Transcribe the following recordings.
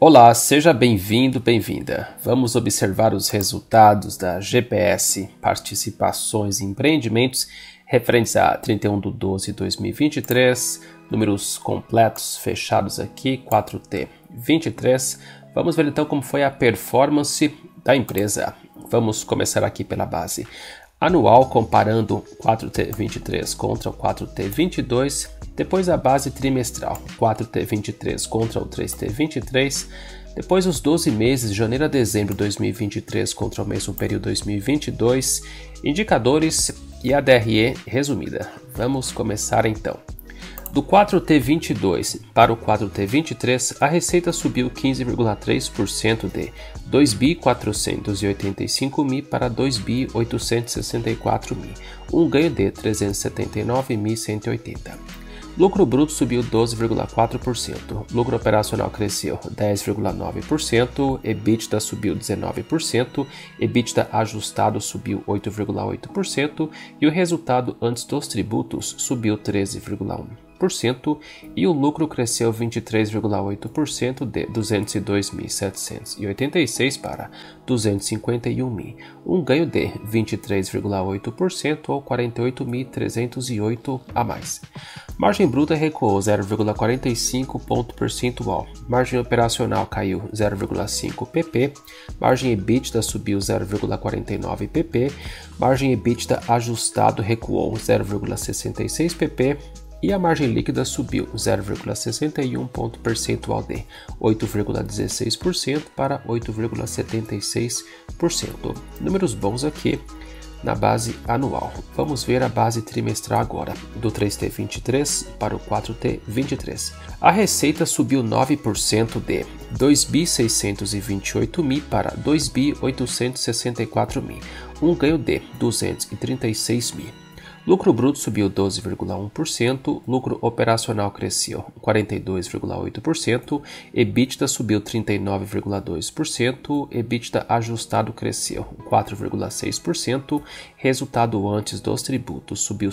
Olá, seja bem-vindo, bem-vinda. Vamos observar os resultados da GPS Participações e Empreendimentos referentes a 31/12/2023, números completos fechados aqui, 4T23. Vamos ver então como foi a performance da empresa. Vamos começar aqui pela base anual, comparando 4T23 contra o 4T22, depois a base trimestral, 4T23 contra o 3T23, depois os 12 meses de janeiro a dezembro de 2023 contra o mesmo período 2022, indicadores e a DRE resumida. Vamos começar então. Do 4T22 para o 4T23, a receita subiu 15,3% de 2.485.000 para 2.864.000, um ganho de 379.180. Lucro bruto subiu 12,4%, lucro operacional cresceu 10,9%, EBITDA subiu 19%, EBITDA ajustado subiu 8,8% e o resultado antes dos tributos subiu 13,1%. E o lucro cresceu 23,8% de 202.786 para 251.000, um ganho de 23,8% ou 48.308 a mais. Margem bruta recuou 0,45 ponto percentual, margem operacional caiu 0,5 pp, margem EBITDA subiu 0,49 pp, margem EBITDA ajustado recuou 0,66 pp, e a margem líquida subiu 0,61 ponto percentual de 8,16% para 8,76%. Números bons aqui na base anual. Vamos ver a base trimestral agora, do 3T23 para o 4T23. A receita subiu 9% de 2.628.000 para 2.864.000, um ganho de 236.000. Lucro bruto subiu 12,1%, lucro operacional cresceu 42,8%, EBITDA subiu 39,2%, EBITDA ajustado cresceu 4,6%, resultado antes dos tributos subiu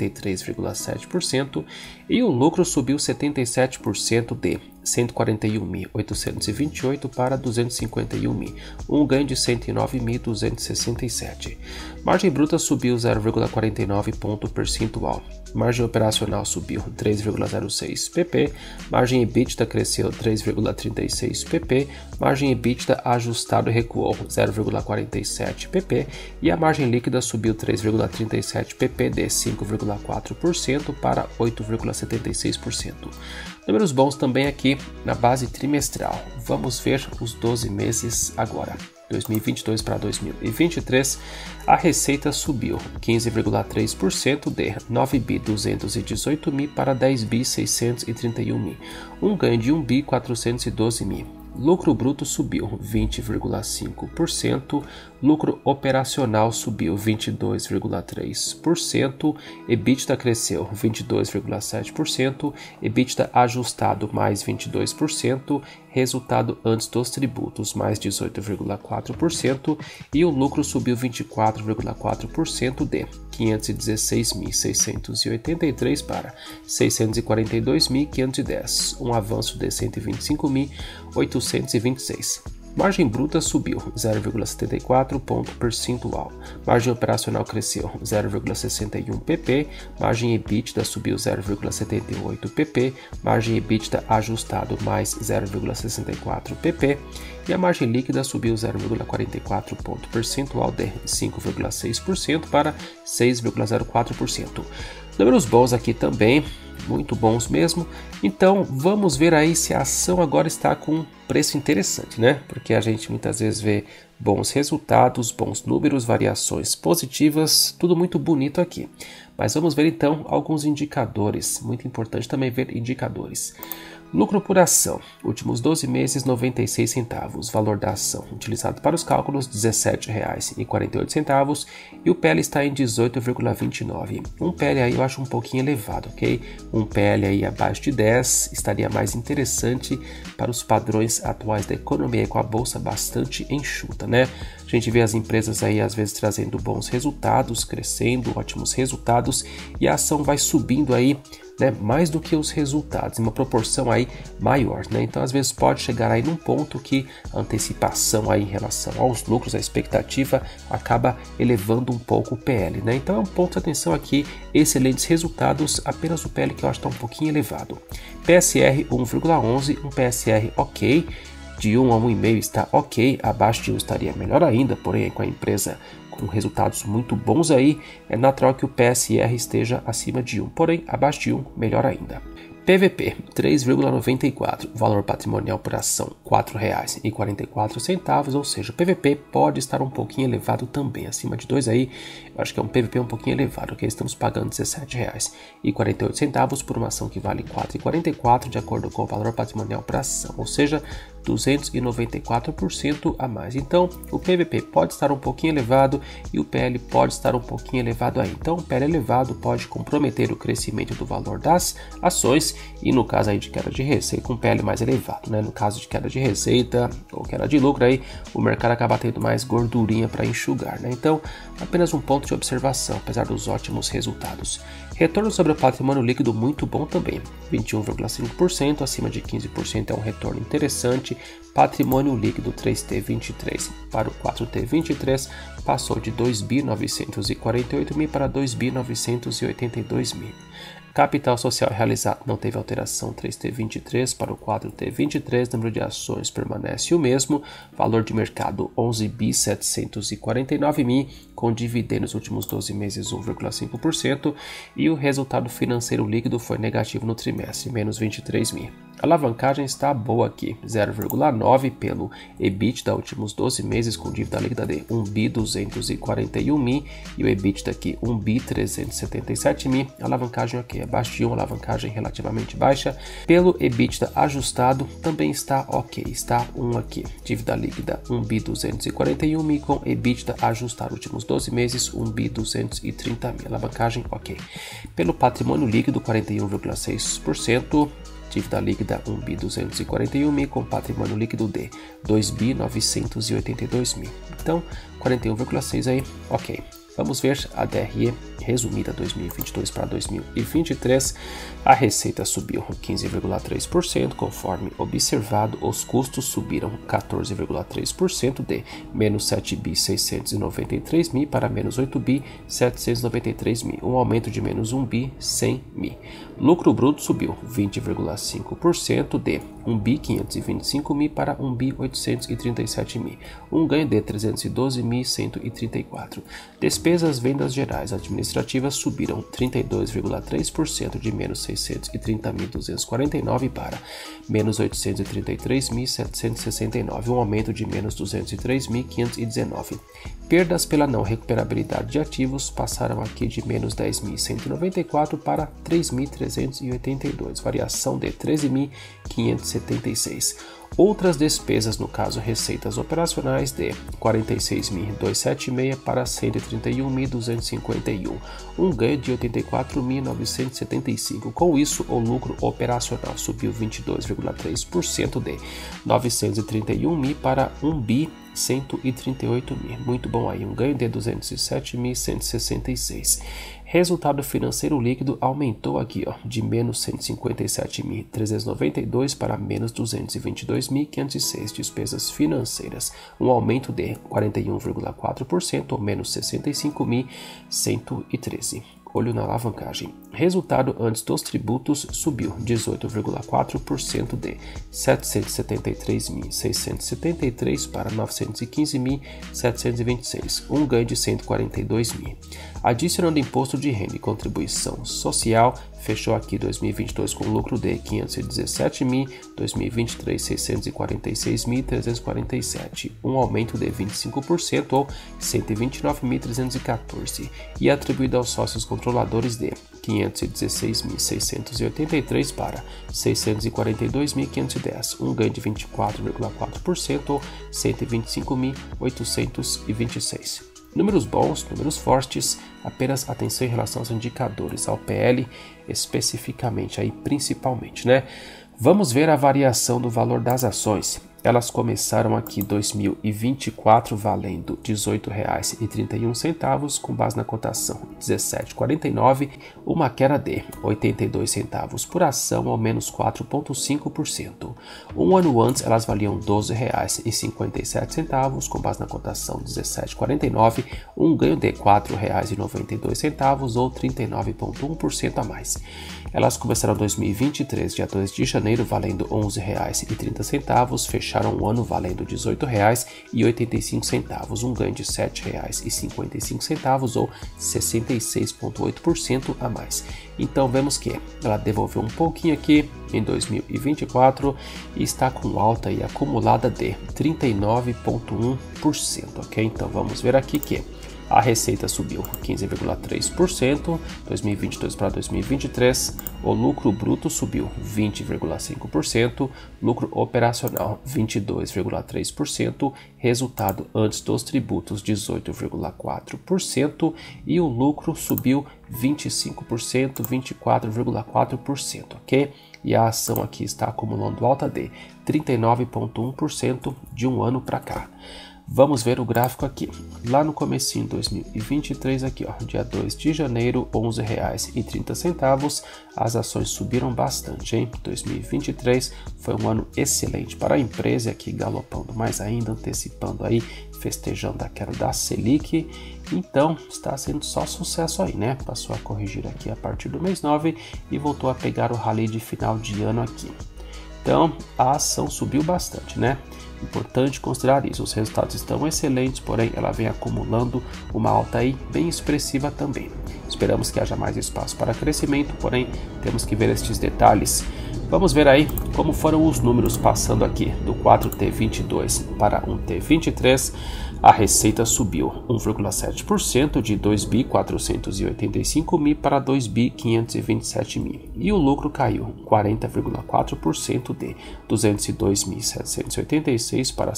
73,7% e o lucro subiu 77% de 141.828 para 251.000, um ganho de 109.267. Margem bruta subiu 0,49 ponto percentual. Margem operacional subiu 3,06 pp, margem EBITDA cresceu 3,36 pp, margem EBITDA ajustado recuou 0,47 pp e a margem líquida subiu 3,37 pp de 5,4% para 8,76%. Números bons também aqui na base trimestral. Vamos ver os 12 meses agora. 2022 para 2023, a receita subiu 15,3% de 9.218.000 para 10.631.000, um ganho de 1.412.000. Lucro bruto subiu 20,5%, lucro operacional subiu 22,3%, EBITDA cresceu 22,7%, EBITDA ajustado mais 22%, resultado antes dos tributos mais 18,4% e o lucro subiu 24,4% de 516.683 para 642.510, um avanço de 125.826. Margem bruta subiu 0,74 ponto percentual, margem operacional cresceu 0,61 pp, margem EBITDA subiu 0,78 pp, margem EBITDA ajustado mais 0,64 pp e a margem líquida subiu 0,44 ponto percentual de 5,6% para 6,04%. Números bons aqui também, muito bons mesmo. Então vamos ver aí se a ação agora está com um preço interessante, né? Porque a gente muitas vezes vê bons resultados, bons números, variações positivas, tudo muito bonito aqui. Mas vamos ver então alguns indicadores, muito importante também ver indicadores. Lucro por ação, últimos 12 meses 96 centavos, valor da ação utilizado para os cálculos R$ 17,48 e o PL está em 18,29. Um PL aí eu acho um pouquinho elevado, ok? Um PL aí abaixo de 10 estaria mais interessante para os padrões atuais da economia, com a bolsa bastante enxuta, né? A gente vê as empresas aí às vezes trazendo bons resultados, crescendo, ótimos resultados e a ação vai subindo aí né, mais do que os resultados, em uma proporção aí maior, né? Então às vezes pode chegar aí num ponto que a antecipação aí em relação aos lucros, a expectativa acaba elevando um pouco o PL, né? Então é um ponto de atenção aqui, excelentes resultados, apenas o PL que eu acho que está um pouquinho elevado. PSR 1,11, um PSR ok, de 1 a 1,5 está ok, abaixo de 1 estaria melhor ainda, porém com a empresa com resultados muito bons aí, é natural que o PSR esteja acima de 1, porém abaixo de 1 melhor ainda. PVP 3,94, valor patrimonial por ação R$ 4,44, ou seja, o PVP pode estar um pouquinho elevado também, acima de 2 aí, eu acho que é um PVP um pouquinho elevado, ok? Estamos pagando R$ 17,48 por uma ação que vale R$ 4,44 de acordo com o valor patrimonial por ação, ou seja, 294% a mais. Então, o PVP pode estar um pouquinho elevado e o PL pode estar um pouquinho elevado aí. Então, o PL elevado pode comprometer o crescimento do valor das ações e no caso aí de queda de receita, um PL mais elevado, né? No caso de queda de receita ou queda de lucro aí, o mercado acaba tendo mais gordurinha para enxugar, né? Então, apenas um ponto de observação, apesar dos ótimos resultados. Retorno sobre o patrimônio líquido muito bom também, 21,5%, acima de 15% é um retorno interessante. Patrimônio líquido 3T23 para o 4T23 passou de 2.948.000 para 2.982.000. Capital social realizado não teve alteração, 3T23 para o 4T23, número de ações permanece o mesmo, valor de mercado 11.749.000, com dividendos nos últimos 12 meses 1,5%, e o resultado financeiro líquido foi negativo no trimestre, menos 23.000. A alavancagem está boa aqui, 0,9 pelo EBITDA últimos 12 meses com dívida líquida de 1.241.000 e o EBITDA aqui 1.377.000, alavancagem ok, abaixo de 1, alavancagem relativamente baixa. Pelo EBITDA ajustado também está ok, está 1 aqui, dívida líquida 1.241.000 com EBITDA ajustado últimos 12 meses 1.230.000, alavancagem ok. Pelo patrimônio líquido 41,6%, dívida líquida 1.241.000 com patrimônio líquido de 2.982.000. Então, 41,6 aí, ok. Vamos ver a DRE resumida 2022 para 2023. A receita subiu 15,3%, conforme observado, os custos subiram 14,3% de menos 7.693.000 para menos 8.793.000, um aumento de menos 1.100.000. Lucro bruto subiu 20,5% de 1.525.000 para 1.837.000, um ganho de 312.134. Despesas vendas gerais administrativas subiram 32,3% de menos 630.249 para menos 833.769, um aumento de menos 203.519. Perdas pela não recuperabilidade de ativos passaram aqui de menos 10.194 para 3.382, variação de 13.576. Outras despesas, no caso receitas operacionais, de 46.276 para 131.251, um ganho de 84.975. Com isso, o lucro operacional subiu 22,3% de 931.000 para 1.138.000. Muito bom aí, um ganho de 207.166. Resultado financeiro líquido aumentou aqui, ó, de menos 157.392 para menos 222.506. Despesas financeiras, um aumento de 41,4% ou menos 65.113. Olho na alavancagem. Resultado antes dos tributos subiu 18,4% de 773.673 para 915.726, um ganho de 142.000. Adicionando imposto de renda e contribuição social, fechou aqui 2022 com lucro de 517.000, 2023 646.347, um aumento de 25% ou 129.314, e atribuído aos sócios controladores de 516.683 para 642.510, um ganho de 24,4% ou 125.826. Números bons, números fortes, apenas atenção em relação aos indicadores, ao PL especificamente, aí principalmente, né? Vamos ver a variação do valor das ações. elas começaram aqui 2024 valendo R$ 18,31, com base na cotação 17,49, uma queda de 82 centavos por ação, ao menos 4,5%. Um ano antes, elas valiam R$ 12,57, com base na cotação 17,49, um ganho de R$ 4,92, ou 39,1% a mais. Elas começaram 2023, dia 2 de janeiro, valendo R$ 11,30, fecharam o ano valendo R$ 18,85, um ganho de R$ 7,55, ou 66,8% a mais. Então vemos que ela devolveu um pouquinho aqui em 2024 e está com alta aí acumulada de 39,1%, ok? Então vamos ver aqui que a receita subiu 15,3%, 2022 para 2023, o lucro bruto subiu 20,5%, lucro operacional 22,3%, resultado antes dos tributos 18,4% e o lucro subiu 25%, 24,4%, ok? E a ação aqui está acumulando alta de 39,1% de um ano para cá. Vamos ver o gráfico aqui. Lá no comecinho de 2023, aqui ó, dia 2 de janeiro, R$ 11,30. As ações subiram bastante, hein? 2023 foi um ano excelente para a empresa, aqui galopando mais ainda, antecipando aí, festejando a queda da Selic. Então, está sendo só sucesso aí, né? Passou a corrigir aqui a partir do mês 9 e voltou a pegar o rally de final de ano aqui. Então, a ação subiu bastante, né? Importante considerar isso, os resultados estão excelentes, porém ela vem acumulando uma alta aí bem expressiva também. Esperamos que haja mais espaço para crescimento, porém temos que ver estes detalhes. Vamos ver aí como foram os números passando aqui do 4T22 para 1T23. A receita subiu 1,7% de 2.485.000 para 2.527.000 e o lucro caiu 40,4% de 202.786 para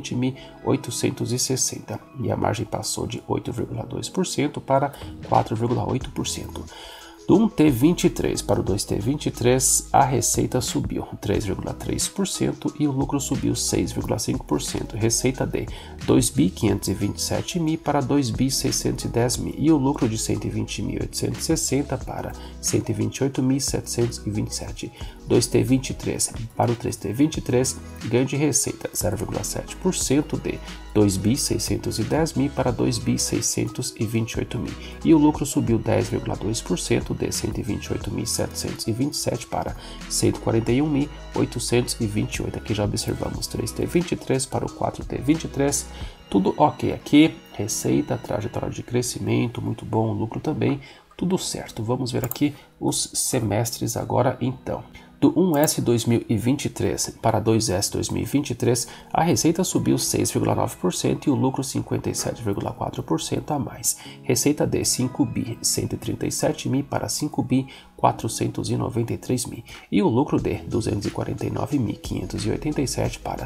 120.860 e a margem passou de 8,2% para 4,8%. Do 1T23 para o 2T23, a receita subiu 3,3% e o lucro subiu 6,5%. Receita de 2.527.000 para 2.610.000 e o lucro de 120.860 para 128.727. 2T23 para o 3T23, ganho de receita 0,7% de 2.610.000 para 2.628.000 e o lucro subiu 10,2% de 128.727 para 141.828. Aqui já observamos 3T23 para o 4T23, tudo ok aqui, receita, trajetória de crescimento, muito bom, lucro também, tudo certo. Vamos ver aqui os semestres agora então. Do 1S 2023 para 2S 2023, a receita subiu 6,9% e o lucro 57,4% a mais. Receita de 5.137.000 para 5.493.000 e o lucro de 249.587 para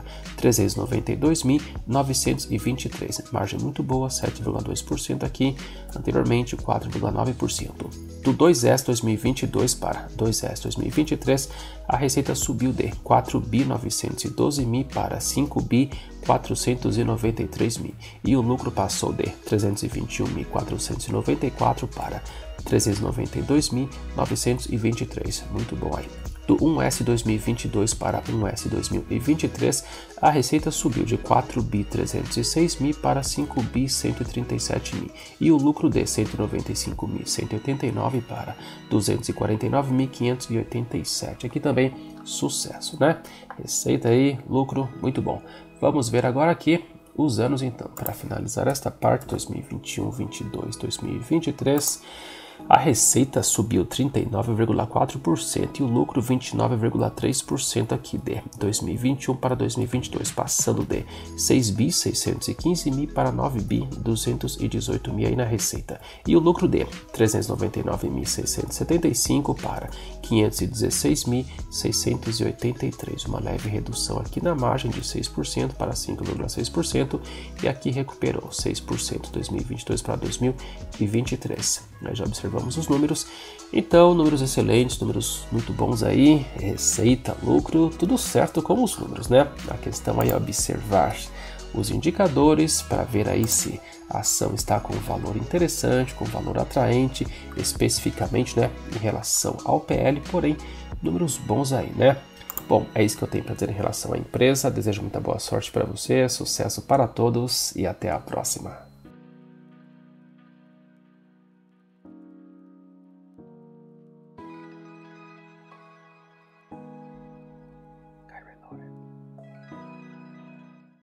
392.923. Margem muito boa, 7,2% aqui, anteriormente 4,9%. Do 2S 2022 para 2S 2023, a receita subiu de 4.912.000 para 5.493.000 e o lucro passou de 321.494 para 392.923. Muito bom aí. Do 1S 2022 para 1S 2023, a receita subiu de 4.306.000 para 5.137.000 e o lucro de 195.189 para 249.587. Aqui também sucesso, né? Receita aí, lucro, muito bom. Vamos ver agora aqui os anos então, para finalizar esta parte, 2021, 2022, 2023. A receita subiu 39,4% e o lucro 29,3% aqui de 2021 para 2022, passando de 6.615.000 para 9.218.000 aí na receita. E o lucro de 399.675 para 516.683, uma leve redução aqui na margem de 6% para 5,6% e aqui recuperou 6% 2022 para 2023. Nós já observamos os números, então números excelentes, números muito bons aí, receita, lucro, tudo certo com os números, né? A questão aí é observar os indicadores para ver aí se a ação está com valor interessante, com valor atraente, especificamente, né, em relação ao PL, porém, números bons aí, né? Bom, é isso que eu tenho para dizer em relação à empresa. Desejo muita boa sorte para você, sucesso para todos e até a próxima.